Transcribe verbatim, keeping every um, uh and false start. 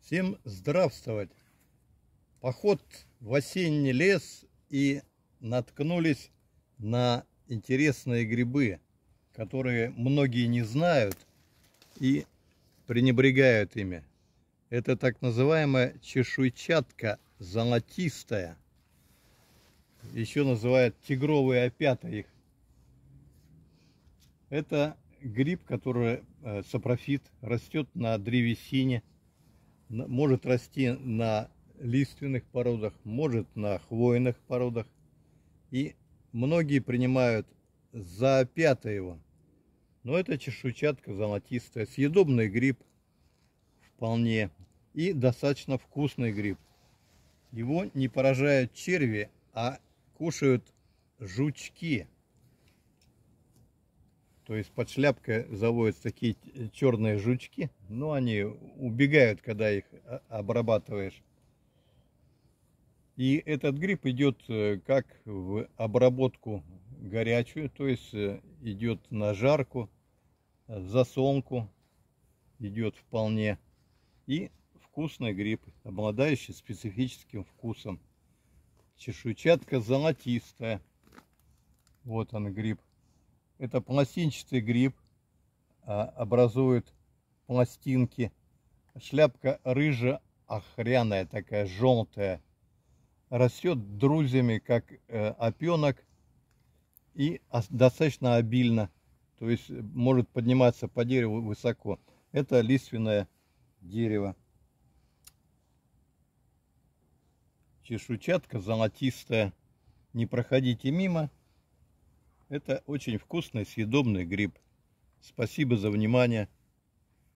Всем здравствовать! Поход в осенний лес и наткнулись на интересные грибы, которые многие не знают и пренебрегают ими. Это так называемая чешуйчатка золотистая. Еще называют тигровые опята их. Это гриб, который сапрофит, растет на древесине, может расти на лиственных породах, может на хвойных породах. И многие принимают за опята его. Но это чешуйчатка золотистая, съедобный гриб вполне и достаточно вкусный гриб. Его не поражают черви, а кушают жучки. То есть под шляпкой заводятся такие черные жучки, но они убегают, когда их обрабатываешь. И этот гриб идет как в обработку горячую, то есть идет на жарку, засолку идет вполне. И вкусный гриб, обладающий специфическим вкусом. Чешуйчатка золотистая. Вот он гриб. Это пластинчатый гриб, образует пластинки. Шляпка рыже-охряная, такая желтая. Растет друзьями, как опенок, и достаточно обильно. То есть может подниматься по дереву высоко. Это лиственное дерево. Чешуйчатка золотистая. Не проходите мимо. Это очень вкусный съедобный гриб. Спасибо за внимание.